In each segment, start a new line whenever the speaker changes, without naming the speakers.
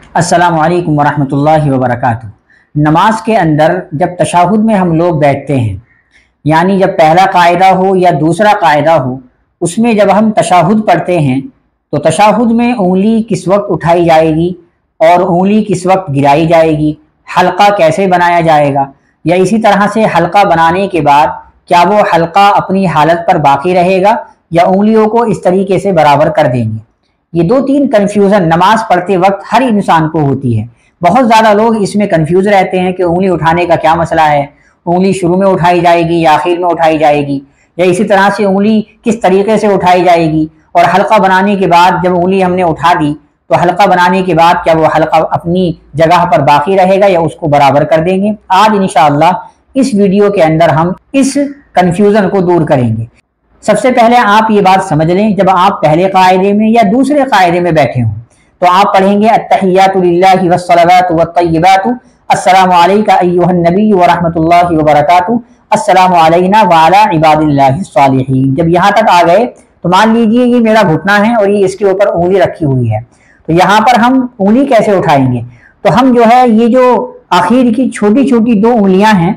अस्सलामु अलैकुम वरहमतुल्लाहि वबरकातुहू। नमाज के अंदर जब तशहुद में हम लोग बैठते हैं, यानी जब पहला कायदा हो या दूसरा कायदा हो, उसमें जब हम तशहुद पढ़ते हैं तो तशहुद में उंगली किस वक्त उठाई जाएगी और उंगली किस वक्त गिराई जाएगी, हल्का कैसे बनाया जाएगा, या इसी तरह से हल्का बनाने के बाद क्या वो हल्का अपनी हालत पर बाकी रहेगा या उंगलियों को इस तरीके से बराबर कर देंगे। ये दो तीन कन्फ्यूज़न नमाज पढ़ते वक्त हर इंसान को होती है। बहुत ज़्यादा लोग इसमें कन्फ्यूज़ रहते हैं कि उंगली उठाने का क्या मसला है, उंगली शुरू में उठाई जाएगी या आखिर में उठाई जाएगी, या इसी तरह से उंगली किस तरीके से उठाई जाएगी, और हल्का बनाने के बाद जब उंगली हमने उठा दी तो हल्का बनाने के बाद क्या वो हल्का अपनी जगह पर बाकी रहेगा या उसको बराबर कर देंगे। आज इंशाअल्लाह इस वीडियो के अंदर हम इस कन्फ्यूज़न को दूर करेंगे। सबसे पहले आप ये बात समझ लें, जब आप पहले कायदे में या दूसरे कायदे में बैठे हों तो आप पढ़ेंगे अत्तहियातु लिल्लाहि वस्सलावातु वत्तय्यिबातु अस्सलामु अलैका अय्युहन नबी व रहमतुल्लाहि व बरकातुहू अस्सलामु अलैना व अला इबादिल्लाहिस सालिहीन। जब यहाँ तक आ गए तो मान लीजिए ये मेरा घुटना है और ये इसके ऊपर उंगली रखी हुई है, तो यहाँ पर हम उंगली कैसे उठाएंगे। तो हम जो है ये जो आखिर की छोटी छोटी दो उंगलियां हैं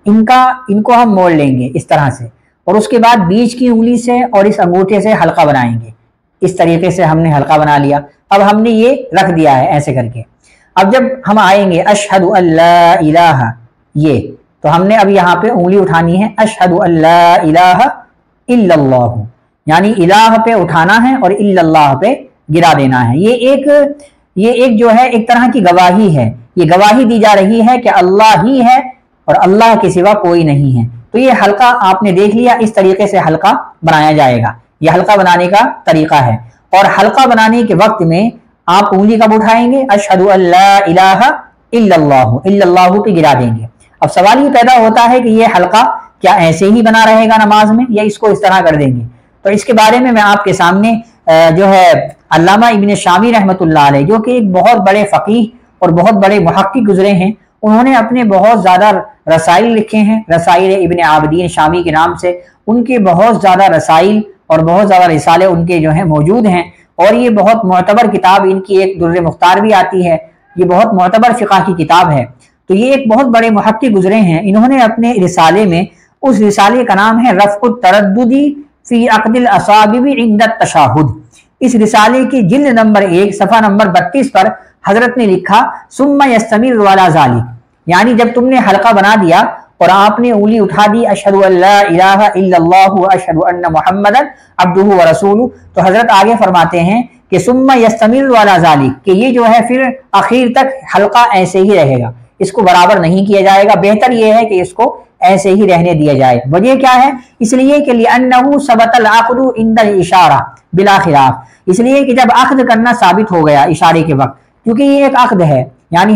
इनको हम मोड़ लेंगे इस तरह से, और उसके बाद बीच की उंगली से और इस अंगूठे से हल्का बनाएंगे। इस तरीके से हमने हल्का बना लिया। अब हमने ये रख दिया है ऐसे करके। अब जब हम आएंगे अशहदु अल्ला इलाहा, ये तो हमने अब यहाँ पे उंगली उठानी है अशहदु अल्ला इलाहा इल्लल्लाहु, यानी इलाह पे उठाना है और इल्लल्लाह पे गिरा देना है। ये एक जो है एक तरह की गवाही है। ये गवाही दी जा रही है कि अल्लाह ही है और अल्लाह के सिवा कोई नहीं है। तो ये हल्का आपने देख लिया, इस तरीके से हल्का बनाया जाएगा। ये हल्का बनाने का तरीका है। और हल्का बनाने के वक्त में आप उंगली कब उठाएंगे, अशहदु अल्ला इलाहा इल्लल्लाहु, इल्लल्लाहु पे गिरा देंगे। अब सवाल ये पैदा होता है कि ये हल्का क्या ऐसे ही बना रहेगा नमाज में या इसको इस तरह कर देंगे। तो इसके बारे में मैं आपके सामने जो है अल्लामा इब्न शामी रहमतुल्लाह अलैह, जो कि एक बहुत बड़े फ़कीह और बहुत बड़े मुहक्किक गुजरे हैं, उन्होंने अपने बहुत ज़्यादा रसाइल लिखे हैं। रसाइल इब्न आबिदीन शामी के नाम से उनके बहुत ज़्यादा रसाइल और बहुत ज़्यादा रिसाले उनके जो हैं मौजूद हैं। और ये बहुत मोतबर किताब, इनकी एक दुर्र मुख्तार भी आती है, ये बहुत मोतबर फ़िक़ह की किताब है। तो ये एक बहुत बड़े मुहक्किक गुजरे हैं। इन्होंने अपने रिसाले में, उस रिसाले का नाम है रफ़्उत तरद्दुदी फ़ी अक़दिल असाबिब इंदत तशहुद। इस रिसाले की जिल्द नंबर 1 सफ़ा नंबर 32 पर हजरत ने लिखा सुम्मा यस्तमिर अला ज़ालिक, यानी जब तुमने हल्का बना दिया और आपने उंगली उठा दी अशहदु अल्ला इलाहा इल्लल्लाहु व अशहदु अन्न मुहम्मदन अब्दुहु व रसूलुहु, तो हजरत आगे फरमाते हैं कि सुम्मा यस्तमिर अला ज़ालिक, कि ये जो है फिर आखिर तक हल्का ऐसे ही रहेगा, इसको बराबर नहीं किया जाएगा। बेहतर ये है कि इसको ऐसे ही रहने दिया जाए। वजह क्या है, इसलिए कि लिअन्नहु सबतल अक़दु इंदल इशारा बिला खिलाफ, इसलिए कि जब अक़द करना साबित हो गया इशारे के वक्त, क्योंकि ये एक अक़द है, यानी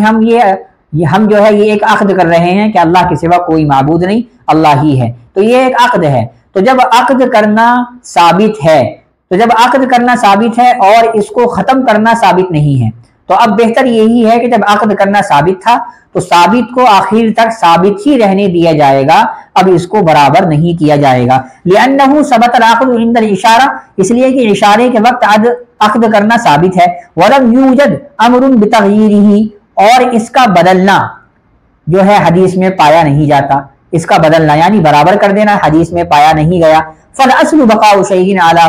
हम जो है ये एक अक़द कर रहे हैं कि अल्लाह के सिवा कोई माबूद नहीं, अल्लाह ही है। तो ये एक अक़द है। तो जब अक़द करना साबित है, तो जब अक़द करना साबित है और इसको ख़त्म करना साबित नहीं है, तो अब बेहतर यही है कि जब अक़द करना साबित था तो साबित को आखिर तक साबित ही रहने दिया जाएगा, अब इसको बराबर नहीं किया जाएगा। लिअन्नहु सबतल अक़दु इंदल इशारा, इसलिए कि इशारे के वक्त अक़द करना साबित है। वलम यूजद अमरुन बितग़यीरिही, और इसका बदलना जो है हदीस में पाया नहीं जाता। इसका बदलना यानी बराबर कर देना हदीस में पाया नहीं गया। फल अस्लु बक़ाउ शैइन अला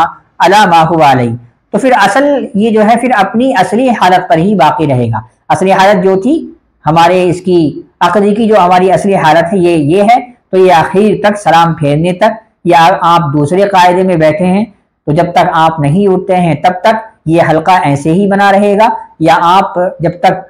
मा हुवा अलैहि, तो फिर असल ये जो है फिर अपनी असली हालत पर ही बाकी रहेगा। असली हालत जो थी हमारे इसकी अक़द की, जो हमारी असली हालत है ये है। तो ये आखिर तक सलाम फेरने तक, या आप दूसरे कायदे में बैठे हैं तो जब तक आप नहीं उठते हैं तब तक ये हल्का ऐसे ही बना रहेगा, या आप जब तक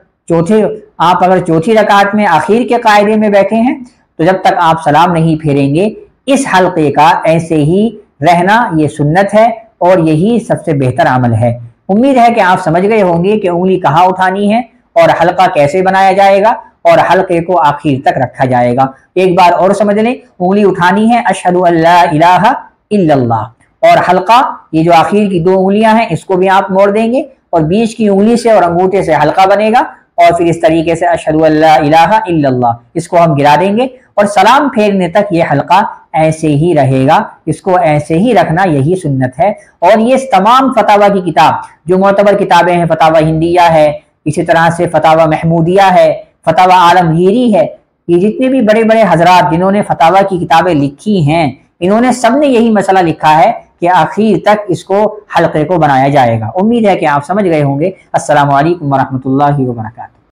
आप अगर चौथी रकात में आखिर के कायदे में बैठे हैं तो जब तक आप सलाम नहीं फेरेंगे इस हल्के का ऐसे ही रहना ये सुन्नत है और यही सबसे बेहतर अमल है। उम्मीद है कि आप समझ गए होंगे कि उंगली कहाँ उठानी है और हल्का कैसे बनाया जाएगा और हल्के को आखिर तक रखा जाएगा। एक बार और समझ लें, उंगली उठानी है अशहदु अल्ला इलाहा इल्लल्लाह, और हल्का ये जो आखिर की दो उंगलियां हैं इसको भी आप मोड़ देंगे और बीच की उंगली से और अंगूठे से हल्का बनेगा, और फिर इस तरीके से अशहदु अल्ला इलाहा इल्लल्लाह इसको हम गिरा देंगे और सलाम फेरने तक ये हल्का ऐसे ही रहेगा। इसको ऐसे ही रखना यही सुन्नत है। और ये तमाम फतावा की किताब जो मोतबर किताबें हैं, फतावा हिंदिया है, اسی طرح سے فتاوی محمودیہ ہے، فتاوی عالمگیری ہے، یہ جتنے بھی بڑے بڑے حضرات جنہوں نے فتاوی کی کتابیں لکھی ہیں، انہوں نے سب نے یہی مسئلہ لکھا ہے کہ آخر تک اس کو حلقے کو بنایا جائے گا۔ امید ہے کہ آپ سمجھ گئے ہوں گے۔ السلام علیکم ورحمۃ اللہ وبرکاتہ۔